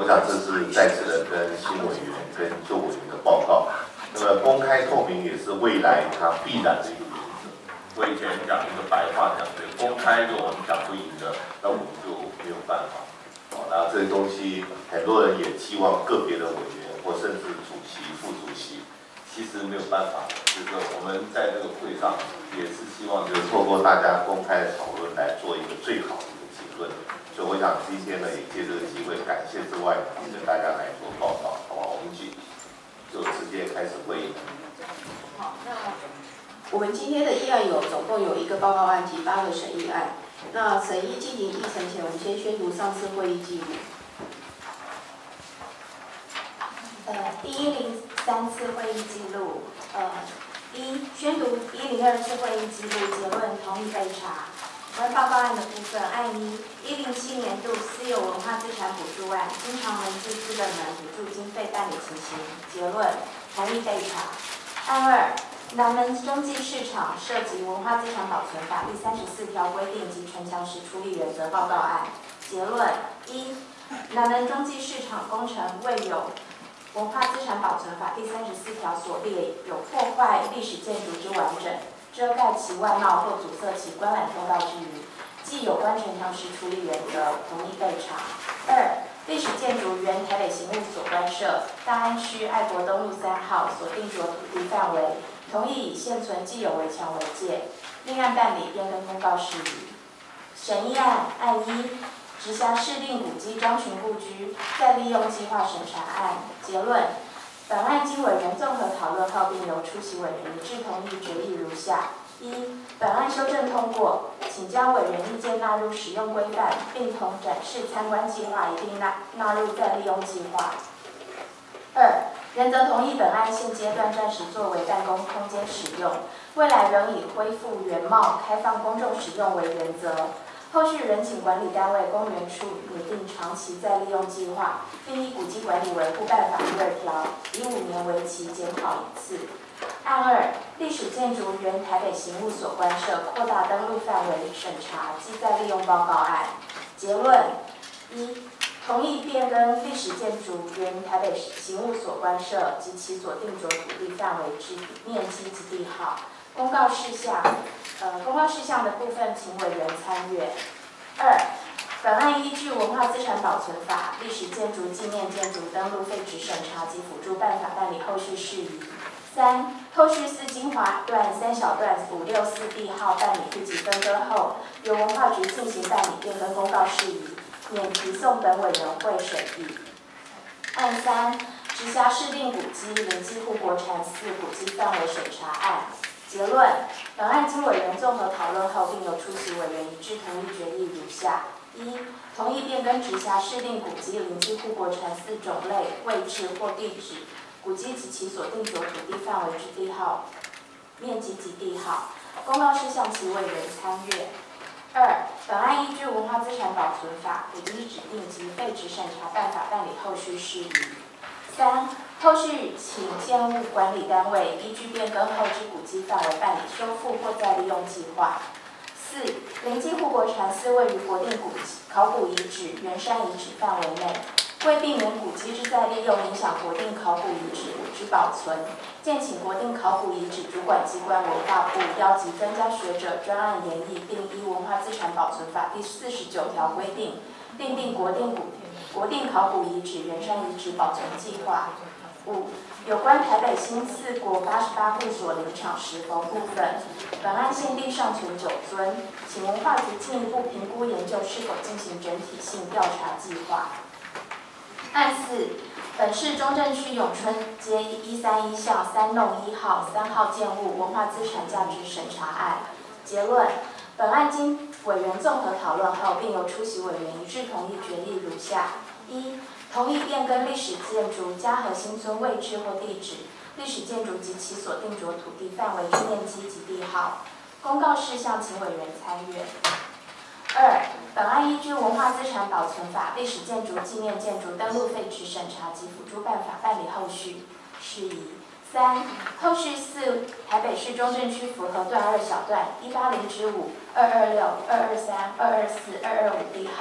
我想这是在职人跟新委员跟旧委员的报告。那么公开透明也是未来它必然的一个原则。我以前讲一个白话讲，对，公开如果我们讲不赢的，那我们就没有办法。那这些东西很多人也期望个别的委员或甚至主席、副主席，其实没有办法。就是我们在这个会上也是希望就是透过大家公开的讨论来做一个最好的一个结论。所以我想今天呢也借这个机会感谢之外，跟大家来做报告，好不好？我们就直接开始会议。 好，那我们今天的议案总共有1个报告案及8个审议案。那审议进行议程前，我们先宣读上次会议记录。 第103次会议记录。宣读102次会议记录，结论同意备查。关报告案的部分，案1，107年度私有文化资产补助案，经常人资资本人补助经费办理情形，结论同意备查。案2，南门中继市场涉及文化资产保存法第34条规定及城墙时处理原则报告案，结论1，南门中继市场工程未有文化资产保存法第34条所列有破坏历史建筑之完整、遮盖其外貌或阻塞其观览通道之余，即有关城墙时处理原则，同意备查。2，历史建筑原台北刑务所官舍大安区爱国东路3号所定着土地范围，同意以现存既有围墙为界，另案办理变更公告事宜。审议案1，直辖市定古迹张群故居再利用计划审查案，结论。本案经委员综合讨论后，并由出席委员一致同意决议如下：1，本案修正通过，请将委员意见纳入使用规范，并同展示参观计划一并纳入再利用计划。2，原则同意本案现阶段暂时作为办公空间使用，未来仍以恢复原貌、开放公众使用为原则。后续仍请管理单位公园处拟定长期再利用计划，并依古迹管理维护办法第2条，以5年为期检讨1次。案2，历史建筑原台北刑务所官舍扩大登录范围审查及再利用报告案，结论1，同意变更历史建筑原台北刑务所官舍及其所定着土地范围之面积及地号。公告事项的部分，请委员参阅。2，本案依据《文化资产保存法》、历史建筑、纪念建筑登录废止审查及辅助办法办理后续事宜。3，后续4精华段、3小段、564地号办理户籍分割后，由文化局进行办理变更公告事宜，免提送本委员会审议。案3，直辖市定古迹临基护国产4古迹范围审查案。结论，本案经委员综合讨论后，并由出席委员一致同意决议如下：1，同意变更直辖市定古迹临基护国产4种类、位置或地址，古迹及其所定着土地范围之地号、面积及地号。公告事项，请委员参阅。2，本案依据《文化资产保存法》、古迹指定及废止审查办法办理后续事宜。3，后续请建物管理单位依据变更后之古迹范围办理修复或再利用计划。4，临基护国产4位于国定考古遗址、原山遗址范围内，为避免古迹之再利用影响国定考古遗址之保存，建请国定考古遗址主管机关文化部邀集专家学者专案研议，并依《文化资产保存法》第49条规定，订定国定考古遗址、原山遗址保存计划。5，有关台北新4国88户所林场石佛部分，本案现地尚存9尊，请文化局进一步评估研究是否进行整体性调查计划。案4，本市中正区永春街131巷3弄1号3号建物文化资产价值审查案。结论，本案经委员综合讨论后，并由出席委员一致同意决议如下：1，同意变更历史建筑嘉禾新村位置或地址，历史建筑及其所定着土地范围之面积及地号。公告事项，请委员参阅。2，本案依据《文化资产保存法》、历史建筑、纪念建筑登录废止审查及辅助办法办理后续事宜。3，后续4台北市中正区福和段2小段180-5、226、223、224、225地号，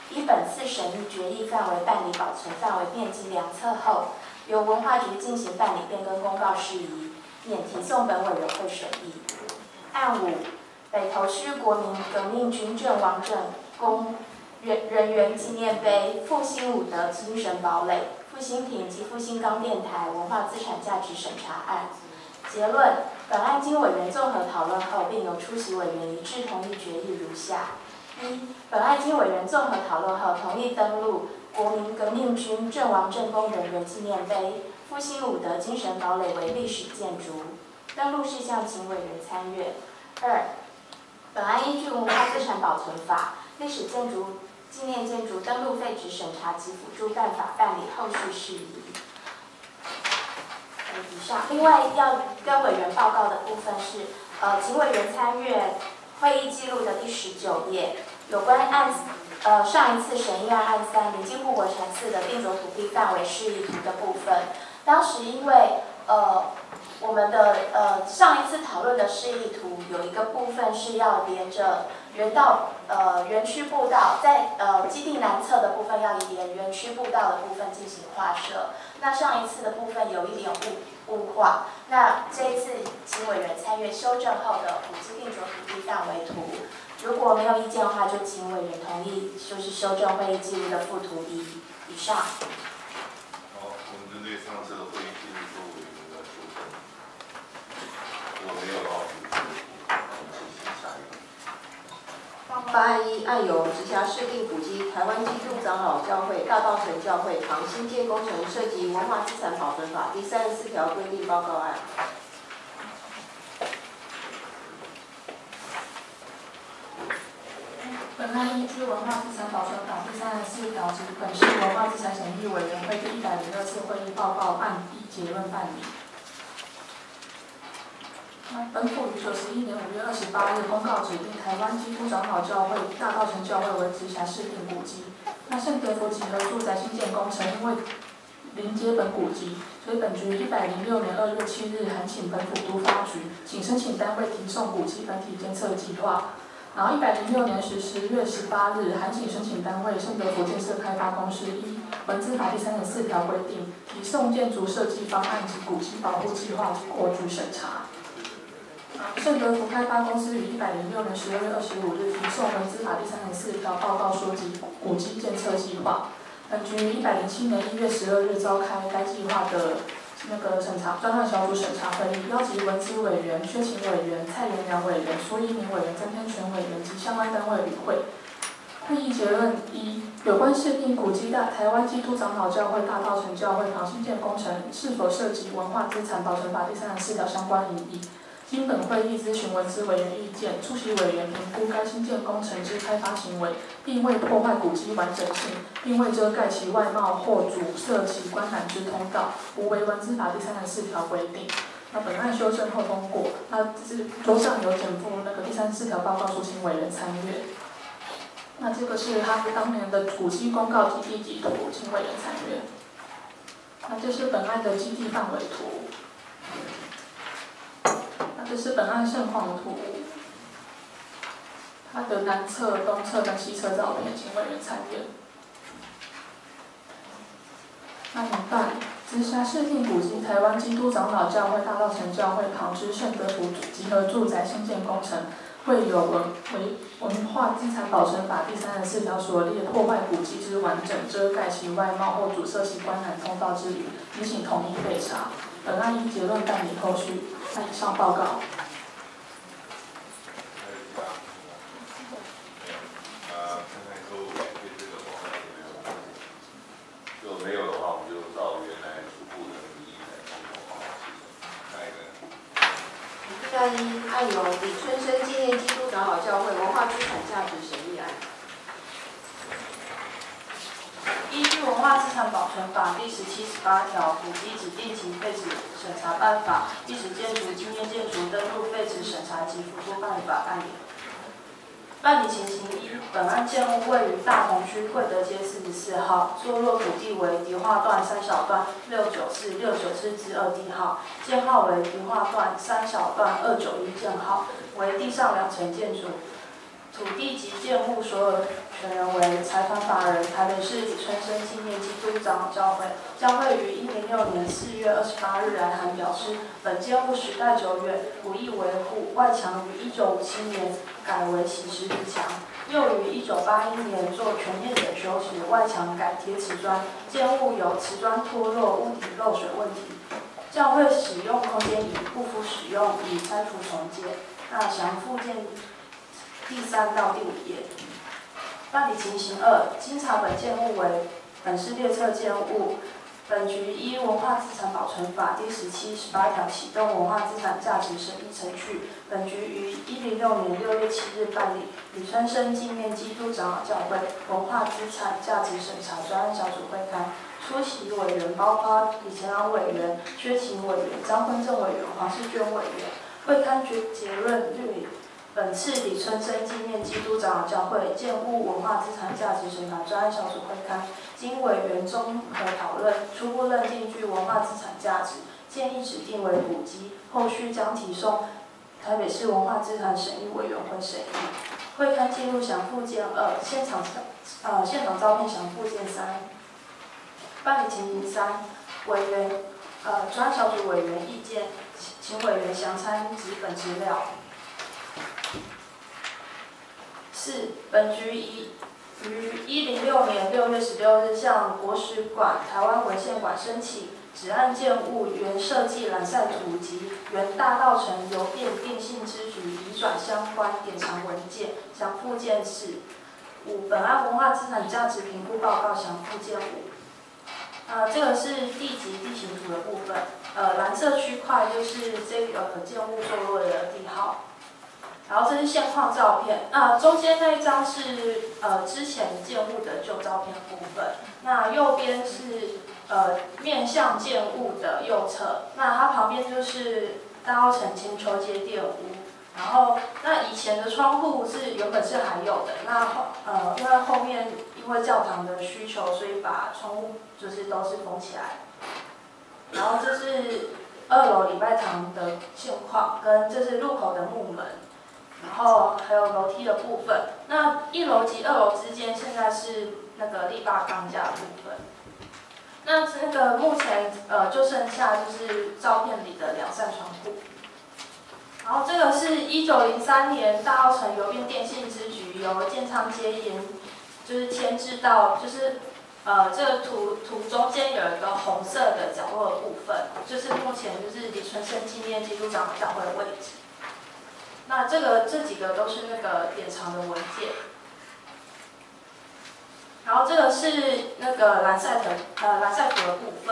依本次审议决议范围办理保存范围面积量测后，由文化局进行办理变更公告事宜，免提送本委员会审议。案5，北投区国民革命军阵亡阵公人员纪念碑复兴武德精神堡垒、复兴亭及复兴冈电台文化资产价值审查案。结论：本案经委员综合讨论后，并由出席委员一致同意决议如下：一、本案经委员综合讨论后，同意登录国民革命军阵亡阵功人员纪念碑、复兴武德精神堡垒为历史建筑，登录事项请委员参阅。2、本案依据文化资产保存法、历史建筑纪念建筑登录废止审查及辅助办法办理后续事宜。以上，另外要跟委员报告的部分是，请委员参阅会议记录的第19页，有关上一次审议案3临近护国城4的定着土地范围示意图的部分，当时因为我们的上一次讨论的示意图有一个部分是要连着园区步道，在基地南侧的部分要沿园区步道的部分进行画设。那上一次的部分有一点雾化，那这一次请委员参阅修正后的古迹定着土地范围图。如果没有意见的话，就请委员同意，就是修正会议记录的附图1以上。 好，我们针对上次的会议记录做委员的修正。如果没有的话，我们进行下一个。 报告案1，案由直辖市定古迹台湾基督长老教会大稻埕教会堂新建工程涉及文化资产保存法第34条规定报告案。 本案依据文化资产保存法第34条及本市文化资产审议委员会第102次会议报告案依结论办理。本府于91年5月28日公告指定台湾基督长老教会大稻埕教会为直辖市定古迹。那圣德福集合住宅新建工程因为临接本古迹，所以本局106年2月7日函请本府都发局，请申请单位提送古迹本体监测计划。然后106年10月18日函请申请单位圣德福建设开发公司依文字法第34条规定，提送建筑设计方案及古迹保护计划过局审查。圣德福开发公司于106年12月25日提送文字法第34条报告书及古迹建测计划。本局于107年1月12日召开该计划的专案小组审查会议，邀集文资委员、薛勤委员、蔡元良委员、苏一鸣委员、曾天全委员及相关单位与会。会议结论1：有关市定古迹台湾基督长老教会大稻埕教会堂新建工程是否涉及文化资产保存法第34条相关疑义，经本会议咨询文资委员意见，出席委员评估该新建工程之开发行为，并未破坏古迹完整性，并未遮盖其外貌或阻塞其观览之通道，无违文资法第34条规定。那本案修正后通过，那桌上有简附第34条报告书，请委员参阅。那这个是他当年的古迹公告及地籍图，请委员参阅。那这是本案的基地范围图。那这是本案现况图，它的南侧、东侧跟西侧照片，请委员参阅。那1半，直辖市定古迹台湾基督长老教会大稻埕教会堂之圣德福集合住宅新建工程，未有文化资产保存法第34条所列破坏古迹之完整、遮盖其外貌或阻塞其观览通道之余，已请统一备查。本案依结论办理后续。那以上报告。 如果没有的话，我们就照原来初步的议来通过。下一个。 第1案由李春生纪念基督长老教会文化资产价值审议案。 依据文化资产保存法第17-18条、古迹指定及废止审查办法、历史建筑、纪念建筑登录废止审查及辅助办法办理。办理情形1：本案建物位于大同区贵德街44号，坐落土地为迪化段3小段694、694之2地号，建号为迪化段3小段291建号，为地上2层建筑。 土地及建物所有权人为财团法人台北市李春生纪念基督长老教会。教会于106年4月28日来函表示，本建物时代久远，不易维护，外墙于1957年改为洗石子墙，又于1981年做全面检修时，外墙改贴瓷砖，建物有瓷砖脱落、屋顶漏水问题。教会使用空间已不敷使用，已拆除重建。那详附件第3到第5页。办理情形2，经查本建物为本市列册建物，本局依《文化资产保存法》第17、18条启动文化资产价值审议程序。本局于106年6月7日办理李春生纪念基督长老教会文化资产价值审查专案小组会刊。出席委员包括李乾朗委员、薛勤委员、张坤正委员、黄世娟委员。会刊结论律本次李春生纪念基督长老教会建物文化资产价值审查专案小组会刊，经委员综合讨论，初步认定具文化资产价值，建议指定为古迹，后续将提送台北市文化资产审议委员会审议。会刊记录详附件2，现场照片详附件3。办理情形3，委员专案小组委员意见，请委员详参纸本资料。4. 本局于106年6月16日向国史馆、台湾文献馆申请指案建物原设计蓝晒图及原大道城邮电电信支局移转相关典藏文件，详附件4。5. 本案文化资产价值评估报告详附件5。这个是地级地形图的部分。蓝色区块就是这个建物坐落的地号。然后这是现况照片。中间那一张是之前建物的旧照片部分。那右边是面向建物的右侧。那它旁边就是大稻埕千秋街店屋。然后那以前的窗户原本是还有的。那因为后面因为教堂的需求，所以把窗户就是都是封起来。然后这是2楼礼拜堂的现况，跟这是入口的木门，然后还有楼梯的部分。那1楼及2楼之间现在是那个力霸钢架的部分。那这个目前就剩下就是照片里的2扇窗户。然后这个是1903年大稻埕邮电电信支局由建昌街就是迁至到就是这个图中间有一个红色的角落的部分，就是目前就是李春生纪念基督长老教会的位置。那这几个都是那个典藏的文件。然后这个是那个蓝晒图的部分。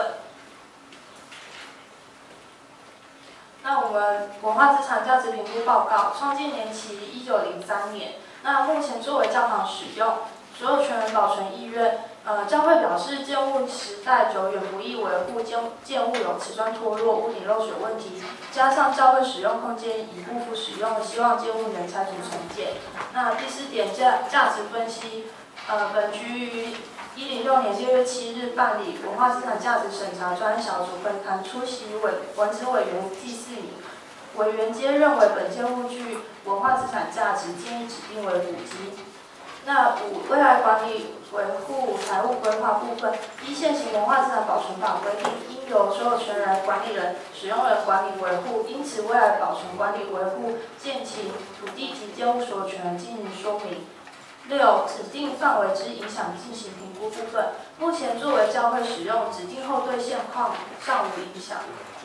那我们文化资产价值评估报告，创建年期1903年。那目前作为教堂使用，所有权人保存意愿。教会表示，建物时代久远，不易维护，建物有瓷砖脱落、屋顶漏水问题，加上教会使用空间已不敷使用，希望建物能拆除重建。那第4点价值分析，本局于106年6月7日办理文化资产价值审查专案小组会刊，出席文职委员计4名，委员皆认为本建物具文化资产价值，建议指定为古迹。那5未来管理维护财务规划部分，依现行文化资产保存法规定，应由所有权人、管理人、使用人管理维护，因此未来保存管理维护建请土地及建物所有权人进行说明。6指定范围之影响进行评估部分，目前作为教会使用，指定后对现况尚无影响。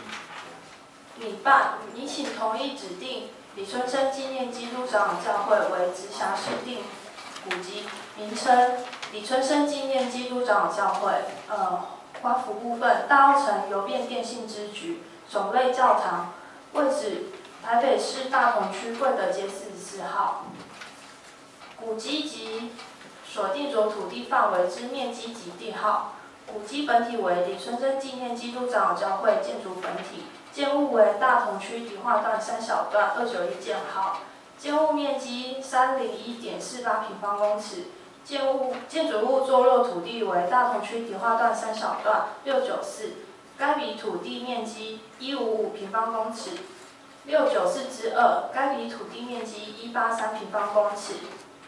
拟请同意指定李春生纪念基督长老教会为直辖市定古迹，名称李春生纪念基督长老教会。花符部分，大稻埕邮电电信支局，种类教堂，位置台北市大同区贵德街44号。古迹及所定着土地范围之面积及地号。古迹本体为李春生纪念基督长老教会建筑本体，建物为大同区迪化段3小段291建号。建物面积301.48平方公尺，建筑物坐落土地为大同区迪化段3小段694，该笔土地面积155平方公尺，694之2，该笔土地面积183平方公尺。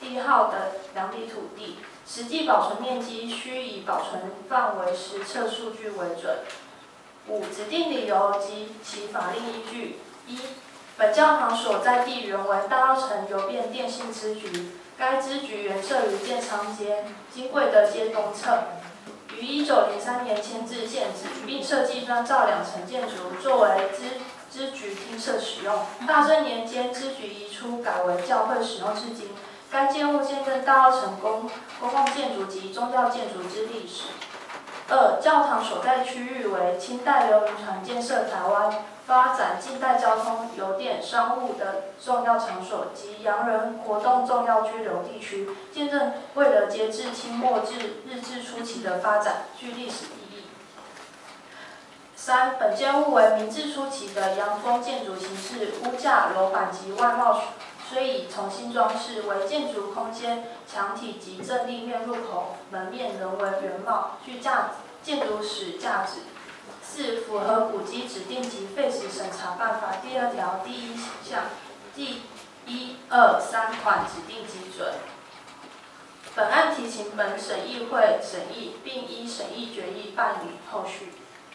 地号的两笔土地，实际保存面积需以保存范围实测数据为准。5、指定理由及其法令依据。1、本教堂所在地原为大稻埕邮便电信支局，该支局原设于建昌街金贵的街东侧，于1903年迁至现址，并设计砖造2层建筑作为支局厅舍使用。大正年间，支局移出，改为教会使用至今。该建物见证大稻埕公共建筑及宗教建筑之历史。2、教堂所在区域为清代刘铭传建设台湾发展近代交通、邮电、商务的重要场所及洋人活动重要居留地区，见证为了节制清末至日治初期的发展，具历史意义。3、本建物为明治初期的洋风建筑形式，屋架、楼板及外貌虽已重新装饰，为建筑空间、墙体及正立面入口、门面仍为原貌，具建筑史价值。4、符合古迹指定及废止审查办法第2条第1项第1、2、3款指定基准。本案提请本审议会审议，并依审议决议办理后续。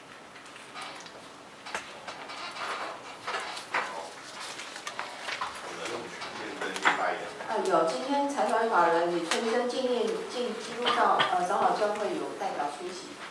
有，今天财团法人李春生纪念基督长老教会有代表出席。